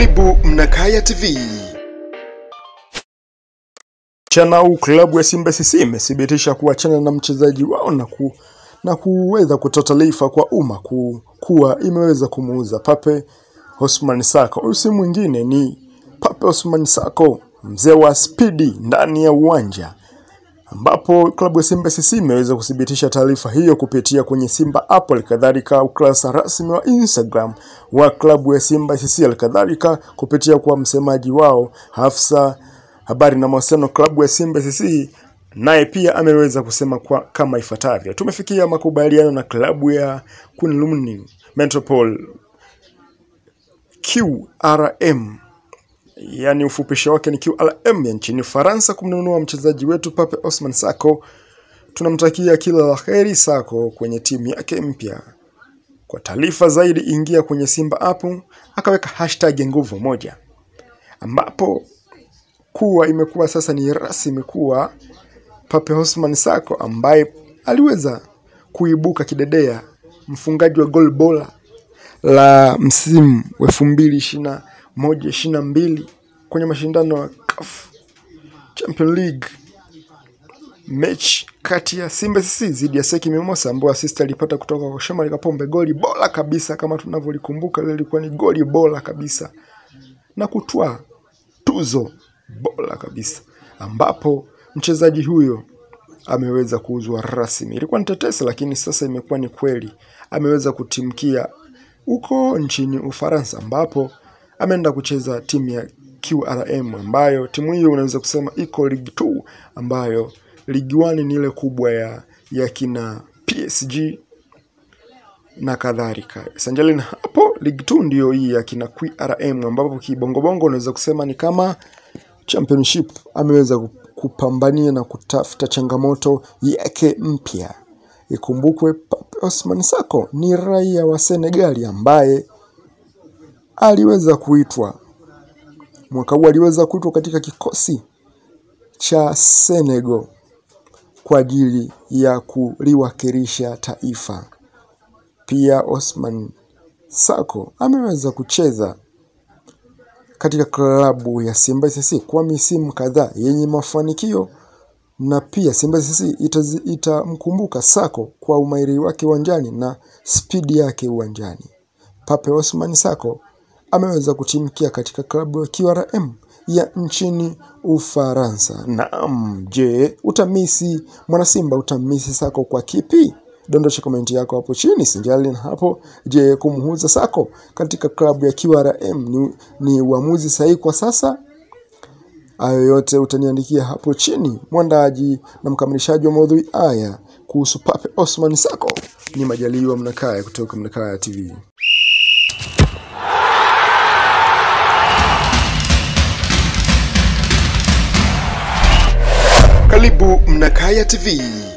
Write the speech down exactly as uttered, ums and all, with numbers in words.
Karibu Mnakaya T V. Chana klabu ya Simba S C imethibitisha kuachana na mchezaji wao na ku na kuweza kutoa taarifa kwa umma ku, kuwa imeweza kumuuza Pape Osman Sakho. Huyu si mwingine ni Pape Osman Sakho, mzee wa spidi ndani ya uwanja, ambapo klabu ya Simba S C imeweza kuthibitisha taarifa hiyo kupitia kwenye Simba Hapa, kadhalika ukurasa rasmi wa Instagram wa klabu ya Simba S C, kadhalika kupitia kwa msemaji wao afisa habari na mawasiliano klabu ya Simba S C, naye pia ameweza kusema kwa kama ifuatavyo: tumefikia makubaliano na klabu ya Kunlumni Metropole Q R M, yani ufupisho wake ni Q R M, ya nchini Ufaransa kumnunua mchezaji wetu Pape Osman Sakho. Tunamtakia kila laheri Sakho kwenye timu yake mpya. Kwa taarifa zaidi ingia kwenye Simba hapo, akaweka hashtag nguvu moja, ambapo kuwa imekuwa sasa ni rasmi kuwa Pape Osman Sakho, ambaye aliweza kuibuka kidedea mfungaji wa gol bora la msimu wa elfu mbili ishirini na moja ishirini na mbili kwenye mashindano ya C A F Champions League, match kati ya Simba S C dhidi ya Seki Mimosa, ambao assist alipata kutoka kwa Shomari Kapombe, goli bora kabisa kama tunavyolikumbuka. Ile ilikuwa ni goli bora kabisa na kutwaa tuzo bora kabisa, ambapo mchezaji huyo ameweza kuuzwa rasmi. Ilikuwa ni tetesi, lakini sasa imekuwa ni kweli. Ameweza kutimkia huko nchini Ufaransa, ambapo ameenda kucheza timu ya Q R M, ambayo timu hiyo unaweza kusema iko League two, ambayo League one ni ile kubwa ya ya kina P S G na kadhalika. Sanjali na hapo League two ndio hii ya kina Q R M, ambapo kibongo bongo unaweza kusema ni kama championship. Ameweza kupambania na kutafuta changamoto yake mpya. Ikumbukwe Pape Osman Sakho ni raia wa Senegali, ambaye aliweza kuitwa mwaka huu, aliweza kuitwa katika kikosi cha Senegal kwa ajili ya kuliwakilisha taifa. Pia Osman Sakho ameweza kucheza katika klabu ya Simba S C kwa misimu kadhaa yenye mafanikio, na pia Simba S C itamkumbuka ita Sakho kwa umahiri wake uwanjani na speed yake uwanjani. Pape Osman Sakho ameweza kutimkia katika klabu ya Q R M ya nchini Ufaransa. Naam, je, utamisi mwana Simba, utamisi Sakho kwa kipi? Dondosha komenti yako hapo chini. Sinjali hapo, je, kumuuza Sakho katika klabu ya Q R M ni, ni uamuzi sahihi kwa sasa? Hayo yote utaniandikia hapo chini. Mwandaji na mkamilishaji wa maudhui haya kuhusu Pape Osman Sakho ni Majaliwa Mnakaya kutoka Mnakaya T V. Karibu Mnakaya T V.